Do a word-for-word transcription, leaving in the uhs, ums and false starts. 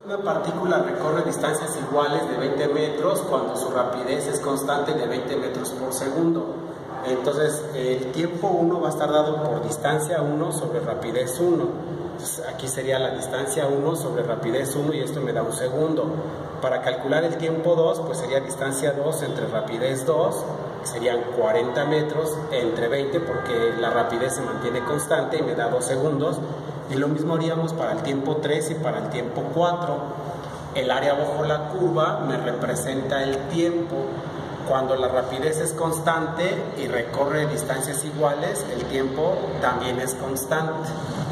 Una partícula recorre distancias iguales de veinte metros cuando su rapidez es constante de veinte metros por segundo. Entonces, el tiempo uno va a estar dado por distancia uno sobre rapidez uno. Entonces, aquí sería la distancia uno sobre rapidez uno y esto me da un segundo. Para calcular el tiempo dos, pues sería distancia dos entre rapidez dos, serían cuarenta metros entre veinte porque la rapidez se mantiene constante y me da dos segundos. Y lo mismo haríamos para el tiempo tres y para el tiempo cuatro. El área bajo la curva me representa el tiempo. Cuando la rapidez es constante y recorre distancias iguales, el tiempo también es constante.